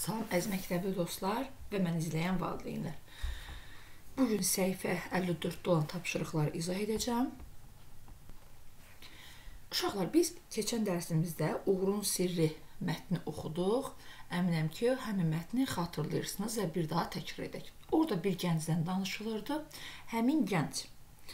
Salam əziz məktəbli dostlar və mən izləyən valideynlər. Bugün səhifə 54-də olan tapşırıqları izah edəcəm. Uşaqlar, biz keçən dərsimizdə Uğurun Sirri mətni oxuduq. Əminəm ki, həmin mətni xatırlayırsınız və bir daha təkrar edək. Orada bir gəncdən danışılırdı. Həmin gənc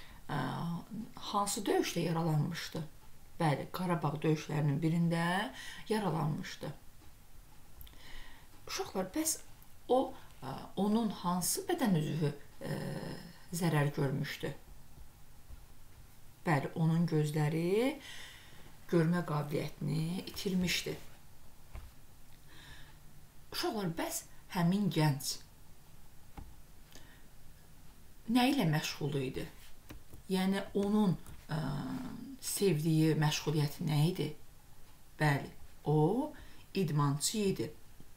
hansı döyüşdə yaralanmışdı? Bəli, Qarabağ döyüşlərinin birində yaralanmışdı. Uşaqlar, bəs onun hansı bədən üzvü zərər görmüşdü? Bəli, onun gözləri görmə qabiliyyətini itirmişdi. Uşaqlar, bəs həmin gənc nə ilə məşğul idi? Yəni, onun sevdiyi məşğuliyyəti nə idi? Bəli, o idmançı idi.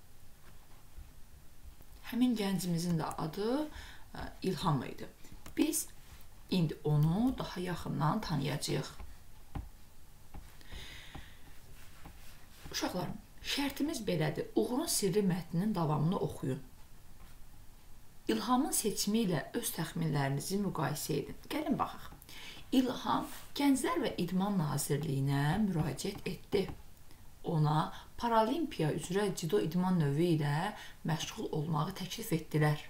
Həmin gəncimizin də adı İlham idi. Biz indi onu daha yaxından tanıyacağıq. Uşaqlar, şərtimiz belədir. Uğurun Sirri mətninin davamını oxuyun. İlhamın seçimi ilə öz təxminlərinizi müqayisə edin. Gəlin baxaq. İlham Gənclər və İdman Nazirliyinə müraciət etdi. Ona Paralimpiya üzrə cido idman növü ilə məşğul olmağı təklif etdilər.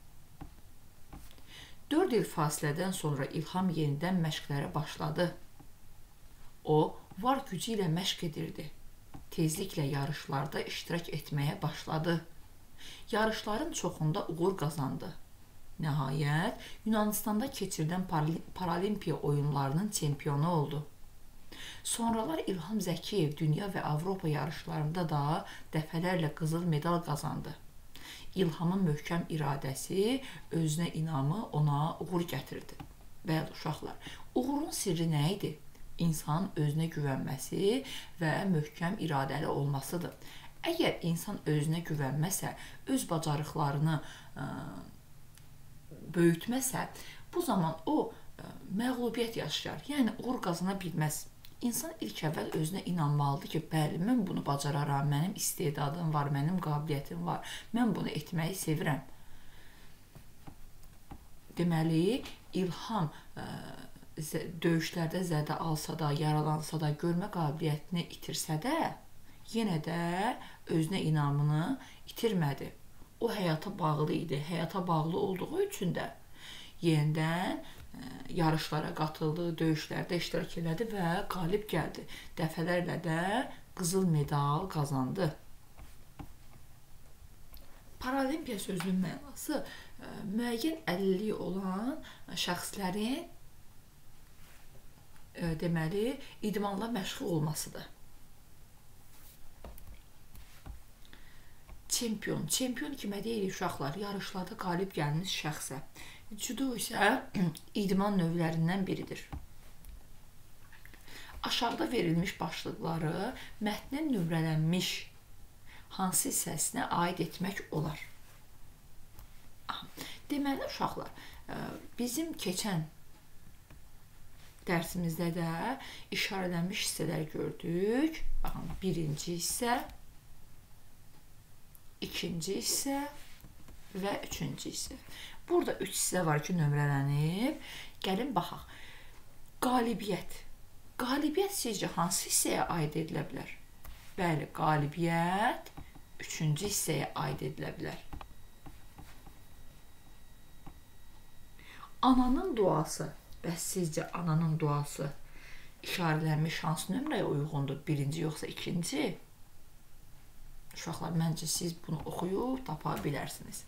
4 il fasilədən sonra İlham yenidən məşqlərə başladı. O, var gücü ilə məşq edirdi. Tezliklə yarışlarda iştirak etməyə başladı. Yarışların çoxunda uğur qazandı. Nəhayət, Yunanistanda keçirilən Paralimpiya oyunlarının çempionu oldu. Sonralar İlham Zəkiyev dünya və Avropa yarışlarında da dəfələrlə qızıl medal qazandı. İlhamın möhkəm iradəsi, özünə inamı ona uğur gətirdi. Bəli, uşaqlar, uğurun sirri nə idi? İnsanın özünə güvənməsi və möhkəm iradəli olmasıdır. Əgər insan özünə güvənməsə, öz bacarıqlarını böyütməsə, bu zaman o məğlubiyyət yaşayar, yəni uğur qazana bilməz. İnsan ilk əvvəl özünə inanmalıdır ki, bəli, mən bunu bacararam, mənim istedadım var, mənim qabiliyyətim var, mən bunu etməyi sevirəm. Deməli, İlham döyüşlərdə zədə alsa da, yaralansa da, görmə qabiliyyətini itirsə də, yenə də özünə inamını itirmədi. O həyata bağlı idi, həyata bağlı olduğu üçün də yenidən yarışlara qatıldı, döyüşlərdə iştirak elədi və qalib gəldi. Dəfələrlə də qızıl medal qazandı. Paralimpiya sözünün mənası müəyyən əlilliyi olan şəxslərin deməli, idmanla məşğul olmasıdır. Çempion. Çempion kimə deyirik uşaqlar? Yarışlarda qalib gəlmiş şəxsə. Judo isə idman növlərindən biridir. Aşağıda verilmiş başlıqları mətnin nömrələnmiş hansı hissəsinə aid etmək olar? Deməli, uşaqlar, bizim keçən dərsimizdə də işarələnmiş hissələr gördük. Baxın, birinci hissə, ikinci hissə və üçüncü hissə. Burada 3 hissə var ki, nömrələnib. Gəlin, baxaq. Qalibiyyət. Qalibiyyət sizcə hansı hissəyə aid edilə bilər? Bəli, qalibiyyət 3-cü hissəyə aid edilə bilər. Ananın duası. Bəs sizcə ananın duası işarələnmiş hansı nömrəyə uyğundur? Birinci yoxsa ikinci? Uşaqlar, məncə siz bunu oxuyub tapa bilərsiniz.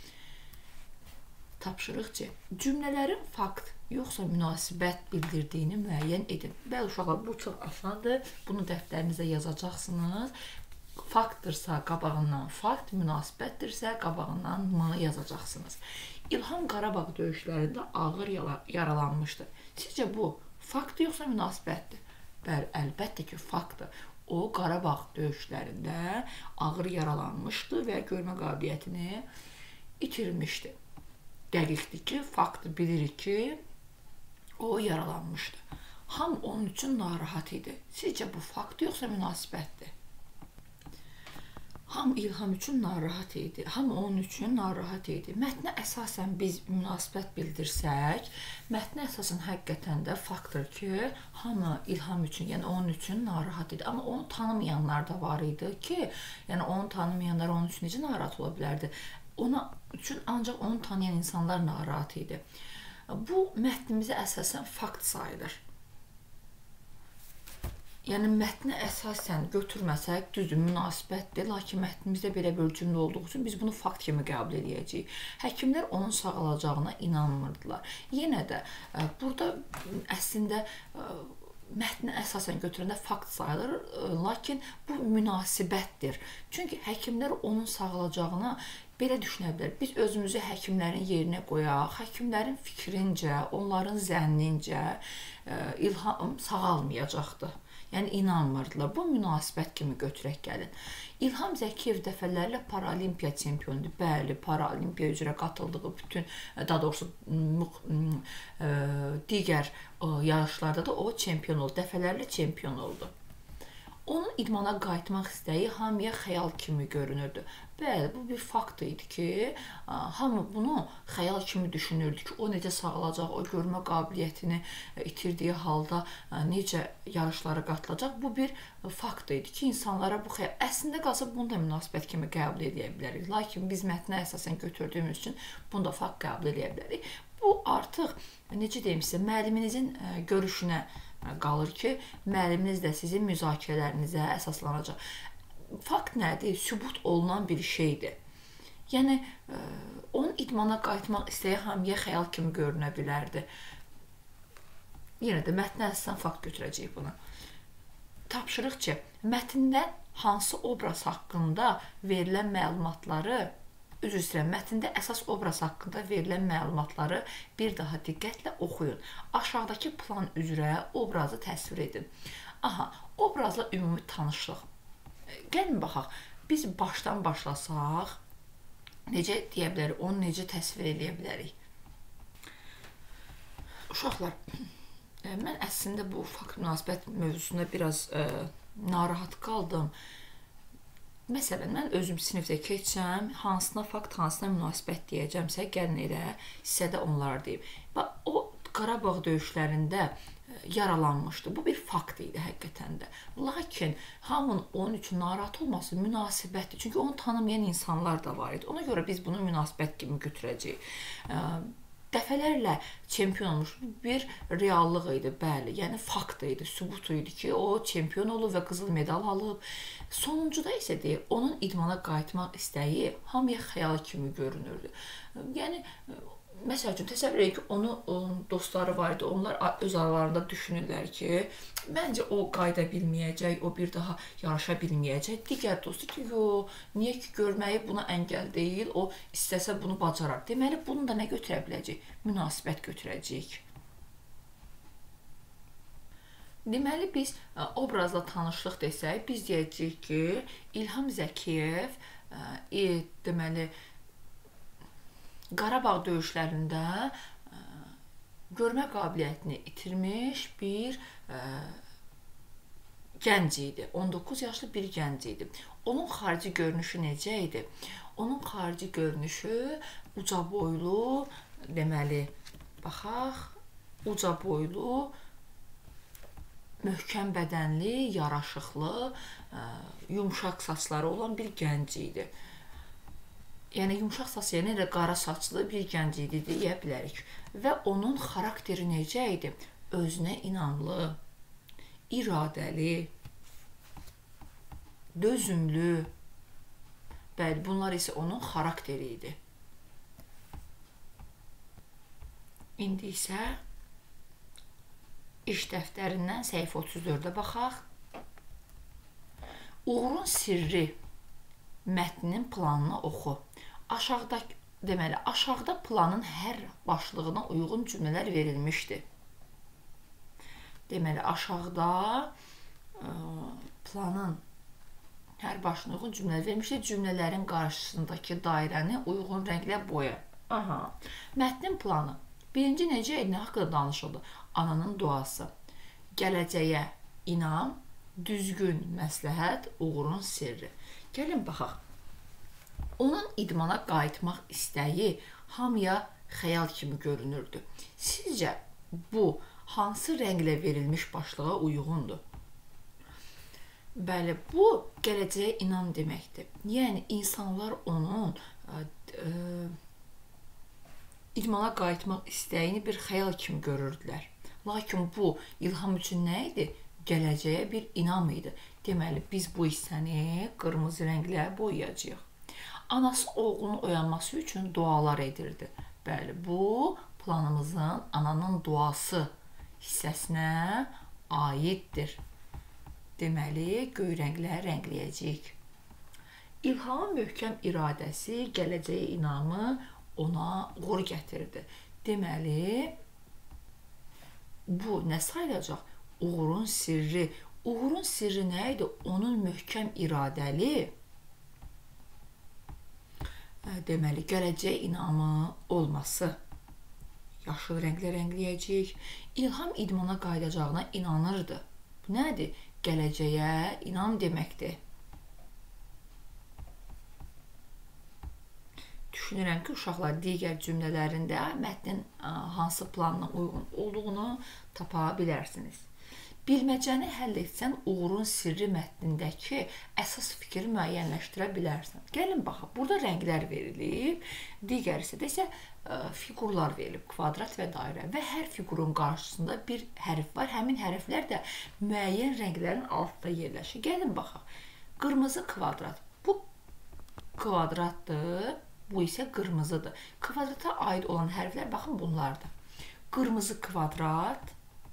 Tapşırıq C. Cümlələrin fakt yoxsa münasibət bildirdiyini müəyyən edin. Bəli, uşaqlar, bu çox asandır. Bunu dəftərinizə yazacaqsınız. Faktdırsa qabağından fakt, münasibətdirsə qabağından mı yazacaqsınız. İlham Qarabağ döyüşlərində ağır yaralanmışdır. Sizcə bu fakt yoxsa münasibətdir? Bəli, əlbəttə ki, faktdır. O, Qarabağ döyüşlərində ağır yaralanmışdı və görmə qabiliyyətini itirmişdi. Dəqiqdir ki, faktı bilirik ki, o yaralanmışdı. Hamı onun üçün narahat idi. Sizcə bu fakt yoxsa münasibətdir? Hamı İlham üçün narahat idi. Hamı onun üçün narahat idi. Mətnə əsasən biz münasibət bildirsək, mətnə əsasən həqiqətən də faktdır ki, hamı İlham üçün, yəni onun üçün narahat idi. Amma onu tanımayanlar da var idi ki, yəni onu tanımayanlar onun üçün necə narahat ola bilərdi? Ona üçün ancaq onu tanıyan insanlar narahat idi. Bu mətnimizə əsasən fakt sayılır. Yəni mətnə əsasən götürməsək, düzdür, münasibətdir, lakin mətnimizdə belə bir cümlə olduğu üçün biz bunu fakt kimi qəbul edəcəyik. Həkimlər onun sağalacağına inanmırdılar. Yenə də burada əslində mətnə əsasən götürəndə fakt sayılır, lakin bu münasibətdir. Çünki həkimlər onun sağalacağına belə düşünə bilər. Biz özümüzü həkimlərin yerinə qoyaq, həkimlərin fikrincə, onların zənnincə İlham sağalmayacaqdır. Yəni inanmırdılar. Bu münasibət kimi götürək gəlin. İlham Zəkiyev dəfələrlə paralimpiya çempionudur. Bəli, paralimpiya üzrə qatıldığı bütün, daha doğrusu digər yarışlarda da o çempion oldu. Dəfələrlə çempion oldu. Onun idmana qayıtmaq istəyi hamıya xəyal kimi görünürdü. Bəli, bu bir fakt idi ki, hamı bunu xəyal kimi düşünürdü ki, o necə sağalacaq, o görmə qabiliyyətini itirdiyi halda necə yarışlara qatılacaq. Bu bir fakt idi ki, insanlara bu xəyal... Əslində qalsa bunu da münasibət kimi qəbul edə bilərik. Lakin biz mətnə əsasən götürdüyümüz üçün bunu da fakt qəbul edə bilərik. Bu artıq, necə deyim sizə, müəlliminizin görüşünə qalır ki, müəlliminiz də sizin müzakirələrinizə əsaslanacaq. Fakt nədir? Sübut olunan bir şeydir. Yəni, onun idmana qayıtmaq istəyi hamıya xəyal kimi görünə bilərdi. Yenə də mətnə əsasən fakt götürəcəyik bunu. Tapşırıq ki, mətndə hansı obraz haqqında verilən məlumatları, üzr istəyirəm, mətndə əsas obraz haqqında verilən məlumatları bir daha diqqətlə oxuyun. Aşağıdakı plan üzrə obrazı təsvir edin. Aha, obrazla ümumi tanışlıq. Gəlin baxaq, biz başdan başlasaq, necə deyə bilərik, onu necə təsvir edə bilərik? Uşaqlar, mən əslində bu fakt münasibət mövzusunda biraz narahat qaldım. Məsələn, mən özüm sinifdə keçsəm, hansına fakt, hansına münasibət deyəcəmsə, gəlin elə hissədə onları deyim. O Qarabağ döyüşlərində yaralanmışdı. Bu bir fakt idi həqiqətən də. Lakin hamının onun üçün narahat olması münasibətdir. Çünki onu tanımayan insanlar da var idi. Ona görə biz bunu münasibət kimi götürəcəyik. Dəfələrlə çempion olmuş bir reallıq idi, bəli. Yəni fakt idi, sübut idi ki, o çempion olub və qızıl medal alıb. Sonuncuda isə deyir, onun idmana qayıtmaq istəyi hamıya xəyal kimi görünürdü. Yəni, məsəl üçün, təsəvvür edin ki, onun dostları var idi, onlar öz aralarında düşünürlər ki, məncə o qayıda bilməyəcək, o bir daha yarışa bilməyəcək. Digər dostu ki, niyə ki, görməyi buna əngəl deyil, o istəsə bunu bacarar. Deməli, bunu da nə götürə biləcək? Münasibət götürəcəyik. Deməli, biz obrazla tanışlıq desək, biz deyəcəyik ki, İlham Zəkiyev, deməli, Qarabağ döyüşlərində görmə qabiliyyətini itirmiş bir gənc idi. 19 yaşlı bir gənc idi. Onun xarici görünüşü necə idi? Onun xarici görünüşü uca boylu, deməli, baxaq, uca boylu, möhkəm bədənli, yaraşıqlı, yumşaq saçları olan bir gənc idi. Yəni, yumşaq saçlı, yəni də qara saçlı bir gənc idi deyə bilərik. Və onun xarakteri necə idi? Özünə inamlı, iradəli, dözümlü. Bəli, bunlar isə onun xarakteri idi. İndi isə iş dəftərindən səhifə 34-ə baxaq. Uğurun sirri mətnin planını oxu. Aşağıda planın hər başlığına uyğun cümlələr verilmişdir. Deməli, aşağıda planın hər başlığına uyğun cümlələr verilmişdir. Cümlələrin qarşısındakı dairəni uyğun rənglə boya. Mətnin planı. Birinci necə nə haqqında danışıldı? Ananın duası, gələcəyə inam, düzgün məsləhət, uğurun sirri. Gəlin baxaq. Onun idmana qayıtmaq istəyi hamıya xəyal kimi görünürdü. Sizcə bu hansı rənglə verilmiş başlığa uyğundur? Bəli, bu gələcəyə inam deməkdir. Yəni insanlar onun idmana qayıtmaq istəyini bir xəyal kimi görürdülər. Lakin bu İlham üçün nə idi? Gələcəyə bir inam idi. Deməli, biz bu hissəni qırmızı rənglə boyayacağıq. Anası oğlunun oyanması üçün dualar edirdi. Bəli, bu planımızın ananın duası hissəsinə aiddir. Deməli, göy rənglə rəngləyəcəyik. İlhamın möhkəm iradəsi, gələcəyə inamı ona uğur gətirdi. Deməli, bu nə sayılacaq? Uğurun sirri. Uğurun sirri nə idi? Onun möhkəm iradəli, deməli, gələcəyə inamı olması. Yaşıl rənglə rəngləyəcəyik. İlham idmana qayıdacağına inanırdı. Bu nədir? Gələcəyə inam deməkdir. Düşünürəm ki, uşaqlar digər cümlələrində mətnin hansı planına uyğun olduğunu tapa bilərsiniz. Bilməcəni həll etsən, uğurun sirri mətnindəki əsas fikri müəyyənləşdirə bilərsən. Gəlin baxaq, burada rənglər verilib, digər hissədə isə fiqurlar verilib, kvadrat və dairə və hər fiqurun qarşısında bir hərf var. Həmin hərflər də müəyyən rənglərin altında yerləşir. Gəlin baxaq, qırmızı kvadrat, bu kvadratdır, bu isə qırmızıdır. Kvadrata aid olan hərflər, baxın bunlardır. Qırmızı kvadrat,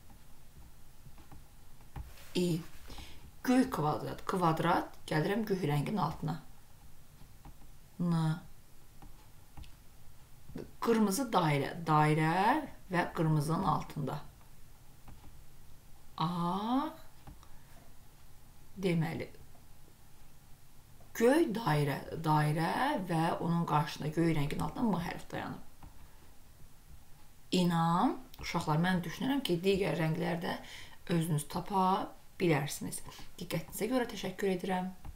İ. Göy kvadrat. Kvadrat, gəlirəm göy rəngin altına. N. Qırmızı dairə. Dairə və qırmızının altında. A. Deməli, göy dairə. Dairə və onun qarşısında göy rəngin altında M hərf dayanıb. İnam. Uşaqlar, mən düşünürəm ki, digər rənglərdə özünüz tapa bilərsiniz. Diqqətinizə görə təşəkkür edirəm.